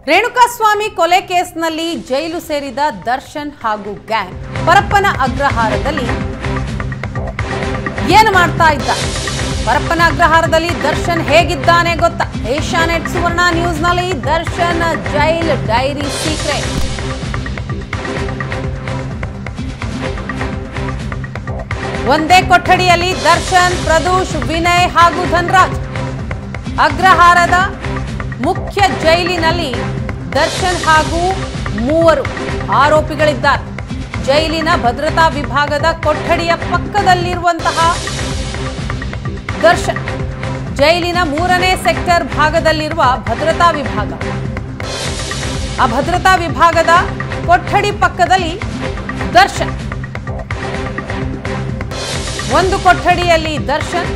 ರೇಣುಕಾಸ್ವಾಮಿ ಕೊಲೆ ಕೇಸ್ನಲ್ಲಿ ಜೈಲು ಸೇರಿದ ದರ್ಶನ್ ಹಾಗೂ ಗ್ಯಾಂಗ್ ಪರಪ್ಪನ ಅಗ್ರಹಾರದಲ್ಲಿ ಏನು ಮಾಡ್ತಾ ಇದ್ದ? ಪರಪ್ಪನ ಅಗ್ರಹಾರದಲ್ಲಿ ದರ್ಶನ್ ಹೇಗಿದ್ದಾನೆ ಗೊತ್ತಾ? ಏಷ್ಯಾನೆಟ್ ಸುವರ್ಣ ನ್ಯೂಸ್ನಲ್ಲಿ ದರ್ಶನ್ ಜೈಲ್ ಡೈರಿ ಸೀಕ್ರೆಟ್. ಒಂದೇ ಕೊಠಡಿಯಲ್ಲಿ ದರ್ಶನ್, ಪ್ರದೂಷ್, ವಿನಯ್ ಹಾಗೂ ಧನ್ರಾಜ್. ಅಗ್ರಹಾರದ ಮುಖ್ಯ ಜೈಲಿನಲ್ಲಿ ದರ್ಶನ್ ಹಾಗೂ 3 ಆರೋಪಿಗಳಿದ್ದಾರೆ. ಜೈಲಿನ ಭದ್ರತಾ ವಿಭಾಗದ ಕೊಠಡಿಯ ಪಕ್ಕದಲ್ಲಿರುವಂತಹ ದರ್ಶನ್, ಜೈಲಿನ 3ನೇ ಸೆಕ್ಟರ್ ಭಾಗದಲ್ಲಿರುವ ಭದ್ರತಾ ವಿಭಾಗ, ಆ ಭದ್ರತಾ ವಿಭಾಗದ ಕೊಠಡಿ ಪಕ್ಕದಲ್ಲಿ ದರ್ಶನ್. ಒಂದು ಕೊಠಡಿಯಲ್ಲಿ ದರ್ಶನ್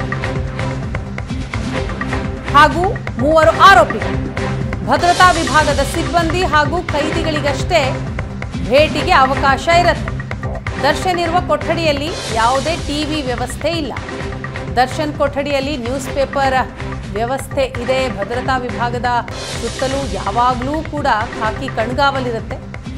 ಹಾಗೂ 3 ಆರೋಪಿಗಳು. ಭದ್ರತಾ ವಿಭಾಗದ ಸಿಬ್ಬಂದಿ ಹಾಗೂ ಕೈದಿಗಳಿಗಷ್ಟೇ ಭೇಟಿಗೆ ಅವಕಾಶ ಇರುತ್ತೆ. ದರ್ಶನ್ ಇರುವ ಕೊಠಡಿಯಲ್ಲಿ ಯಾವುದೇ ಟಿವಿ ವ್ಯವಸ್ಥೆ ಇಲ್ಲ. ದರ್ಶನ್ ಕೊಠಡಿಯಲ್ಲಿ ನ್ಯೂಸ್ ಪೇಪರ್ ವ್ಯವಸ್ಥೆ ಇದೆ. ಭದ್ರತಾ ವಿಭಾಗದ ಸುತ್ತಲೂ ಯಾವಾಗಲೂ ಕೂಡ ಖಾಕಿ ಕಣ್ಗಾವಲಿರುತ್ತೆ.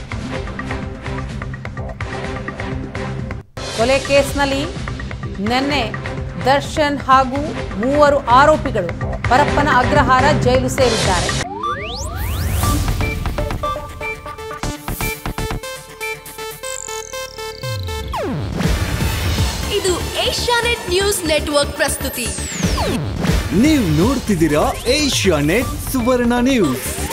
ಕೊಲೆ ಕೇಸ್ನಲ್ಲಿ ನಿನ್ನೆ ದರ್ಶನ್ ಹಾಗೂ 3 ಆರೋಪಿಗಳು ಪರಪ್ಪನ ಅಗ್ರಹಾರ ಜೈಲು ಸೇರಿದ್ದಾರೆ. ಇದು ಏಷ್ಯಾನೆಟ್ ನ್ಯೂಸ್ ನೆಟ್ವರ್ಕ್ ಪ್ರಸ್ತುತಿ. ನೀವು ನೋಡ್ತಿದ್ದೀರಾ ಏಷ್ಯಾನೆಟ್ ಸುವರ್ಣ ನ್ಯೂಸ್.